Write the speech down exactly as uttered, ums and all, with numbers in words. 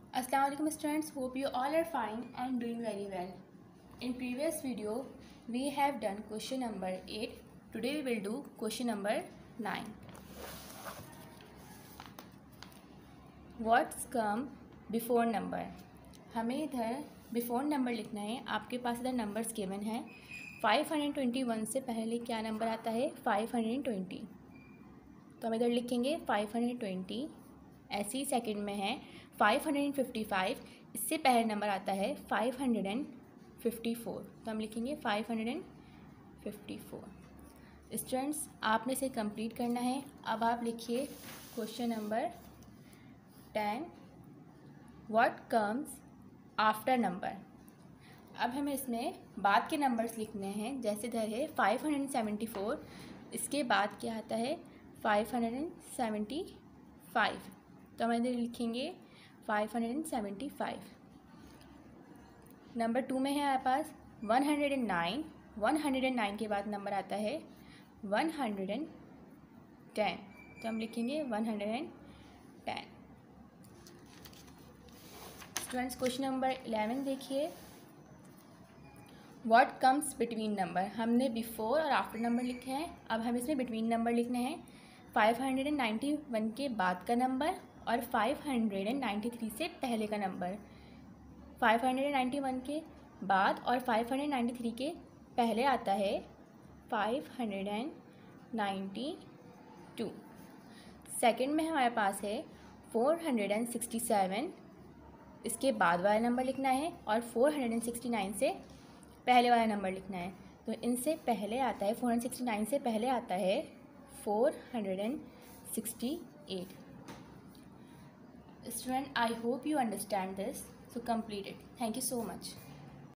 Assalamualaikum students, hope you all are fine and doing very well. In previous video we have done question number eight. Today we will do question number nine. What's come before number? हमें इधर before number लिखना है. आपके पास इधर numbers given है. Five hundred twenty one से पहले क्या नंबर आता है? Five hundred twenty. तो हम इधर लिखेंगे फाइव हंड्रेड ट्वेंटी. ऐसे ही सेकेंड में है फाइव हंड्रेड फिफ्टी फाइव. इससे पहले नंबर आता है फाइव हंड्रेड फिफ्टी फोर. तो हम लिखेंगे five hundred fifty four. Students, आपने इसे कंप्लीट करना है. अब आप लिखिए question number ten. What comes after number. अब हमें इसमें बाद के नंबर्स लिखने हैं. जैसे इधर है फाइव हंड्रेड सेवेंटी फोर. इसके बाद क्या आता है? Five hundred seventy five. तो हम इधर लिखेंगे five hundred seventy five. Number two में है हमारे पास one hundred nine. One hundred nine के बाद नंबर आता है वन हंड्रेड टेन. तो हम लिखेंगे one hundred ten. Students, question number eleven देखिए. What comes between number. हमने बिफोर और आफ्टर नंबर लिखे हैं. अब हम इसमें बिटवीन नंबर लिखने हैं. फाइव हंड्रेड नाइन्टी वन के बाद का नंबर और फाइव हंड्रेड नाइन्टी थ्री से पहले का number. Five hundred ninety one के बाद और फाइव हंड्रेड नाइन्टी थ्री के पहले आता है five hundred ninety two. Second में हमारे पास है फोर हंड्रेड सिक्सटी सेवन. इसके बाद वाला नंबर लिखना है और फोर हंड्रेड सिक्सटी नाइन से पहले वाला नंबर लिखना है. तो इनसे पहले आता है फोर हंड्रेड सिक्सटी नाइन से पहले आता है four hundred sixty eight. Student, I hope you understand this. So complete it. Thank you so much.